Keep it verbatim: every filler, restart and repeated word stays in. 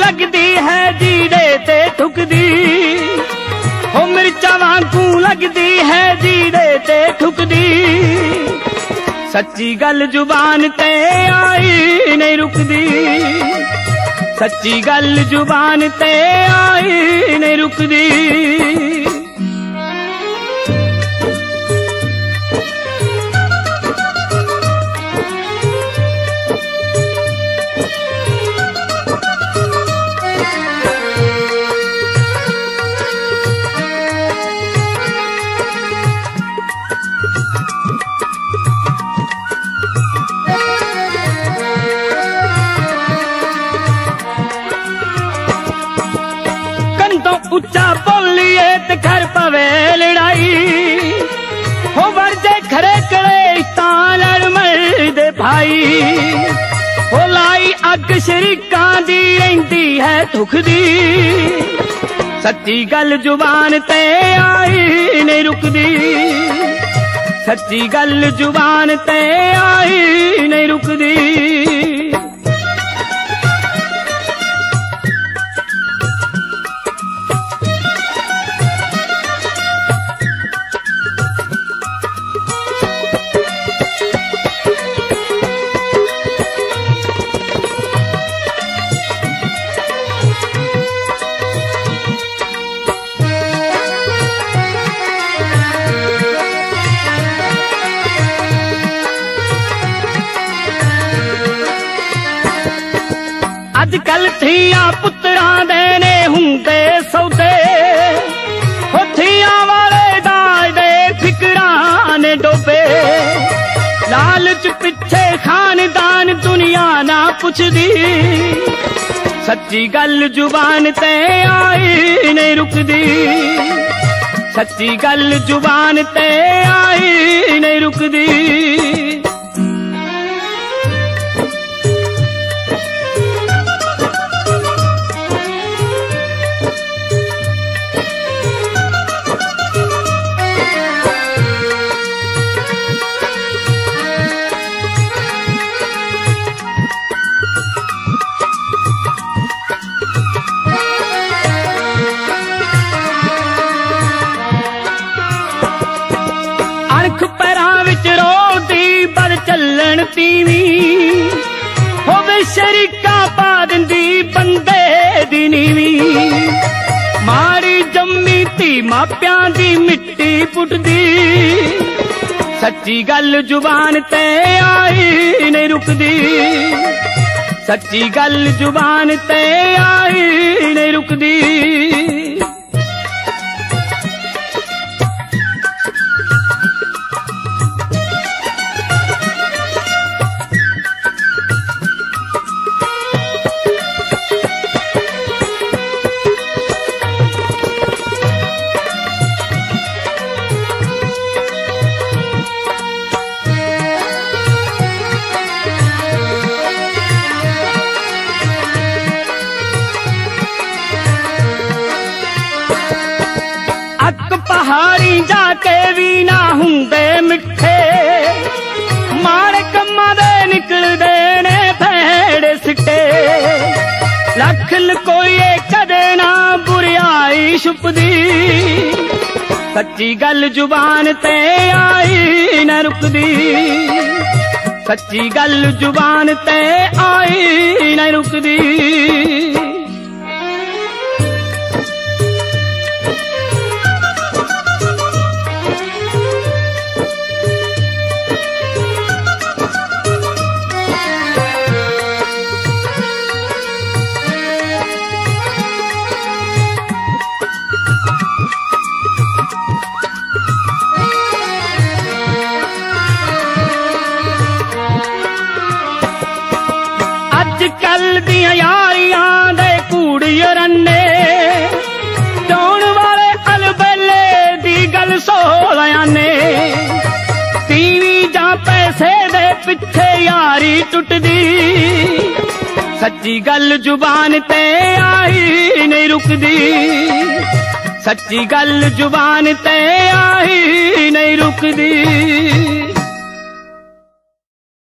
लगदी है जीड़े ते ठुकदी, हो मिर्चा वांगू लगदी है जीड़े ते ठुकदी। सच्ची गल जुबान ते आई नहीं रुकदी, सच्ची गल जुबान ते आई नहीं रुकदी। उच्चा बोलिए ते घर पवे लड़ाई, हो वर्जे खड़े खड़े तां लड़ मरदे भाई। हो लाई अग शरीकां दी रहिंदी है दुखदी, सच्ची गल जुबान ते आई नहीं रुकदी, सच्ची गल जुबान ते आई नहीं रुकदी। अजकल थिया पुत्रां दे ने हुंदे सौदे, हो थिया वाले दाज दे फिकरां ने डोबे। लालच पिछे खानदान दुनिया ना पुछदी, सच्ची गल जुबान ते आई नहीं रुकदी, सच्ची गल जुबान ते आई नहीं रुकदी। चलन तीवी होवे शरीका पा दिंदी बंदे दी नीवी, माड़ी जम्मी धी मापियां दी मिट्टी पुटदी, सच्ची गल जुबान ते आई नहीं रुकदी, सच्ची गल जुबान ते आई नहीं रुकदी। पहाड़ी जाके भी ना हुंदे मिठे, माड़े कम्मां दे निकलदे ने फेड़े सिट्टे। लख लकोइए कदे ना बुरियाई छुपदी, सच्ची गल जुबान ते आई न रुकदी, सच्ची गल जुबान ते आई न रुकदी। अजकल दियां यारियां दे कूड़िए रन्ने, चौन वाले अलबेले दी गल सोलया ने। तीवी जां पैसे दे पिछे यारी टुटदी, सच्ची गल जुबान ते आई नहीं रुकदी, सच्ची गल जुबान ते आई नहीं रुकदी।